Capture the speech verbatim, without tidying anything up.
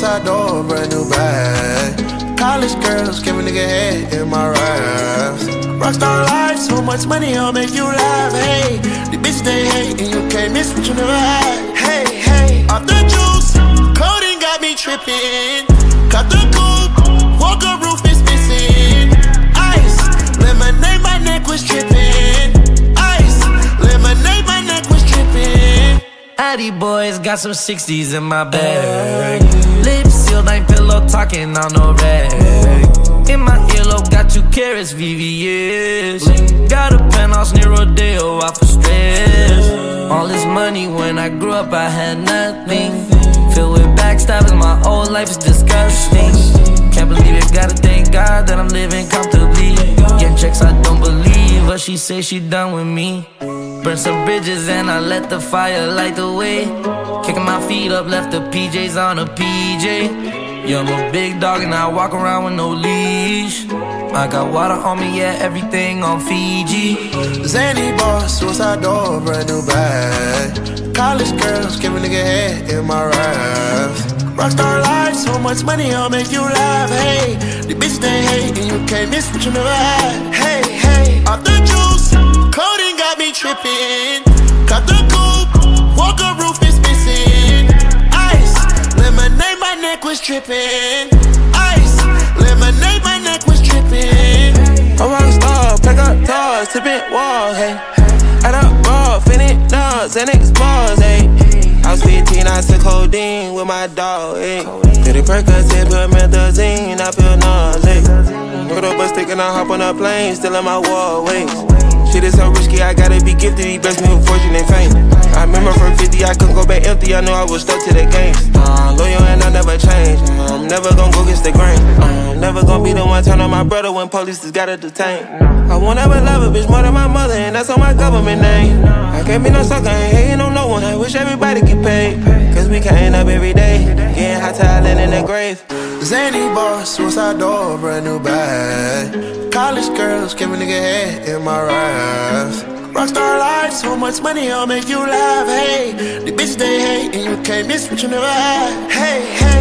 suicide door, brand new bag. College girls, give a nigga head in my raps. Rockstar life, so much money, I'll make you laugh. Hey, the bitch they hate, and you can't miss what you never had. Hey, hey, off the juice, codeine got me tripping. Cut the coupe, walker roof is missing. Ice, lemonade, my neck was tripping. Ice, lemonade, my neck was tripping. Addy boys got some sixties in my bag. Lips sealed, ain't pillow talking on no rag. In my earlobe, got two carats, V V S. Got a penthouse near Rodeo, out for stress. All this money, when I grew up, I had nothing. Filled with backstabbing, my whole life is disgusting. Can't believe it, gotta thank God that I'm living comfortably. Getting checks, I don't believe, but she say she done with me. Burn some bridges and I let the fire light the way. Kicking my feet up, left the P Js on a P J. Yeah, I'm a big dog and I walk around with no leash. I got water on me, yeah, everything on Fiji. Zany boss, suicide door, brand new bag. College girls, give a nigga head in my raps. Rockstar life, so much money, I'll make you laugh. Hey, the bitch they hate, and you can't miss what you never had. Hey, hey, off the juice, codeine got me tripping. Cut the coupe, walker roof is missing. Ice, lemonade, my neck was tripping. Ice, lemonade, my neck was tripping. A rockstar, pack up toys, tipping walls, hey. Add up ball, finish nuts, and X bars, hey. I was fifteen, I took codeine with my dog, hey. Did a Percocet, put methazine, I feel nauseous. Put up a stick and I hop on a plane, still in my wall, wait. Shit is so risky, I gotta be gifted. He blessed me with fortune and fame. I remember from fifty, I couldn't go back empty. I knew I was stuck to the game. Uh, loyal and I never change. Uh, I'm never gonna go against the grain. Uh, I'm never gonna be the one turn on my brother when police just gotta detain. I won't ever love a bitch more than my mother, and that's on my government name. I can't be no sucker, ain't hating on no one. I wish everybody get paid, cause we can't end up every day getting hot talent in the grave. Zany boss, suicide door, brand new bag. College girls, give a nigga head in my raps. Rockstar life, so much money, I'll make you laugh. Hey, the bitch they hate, and you can't miss what you never had. Hey, hey.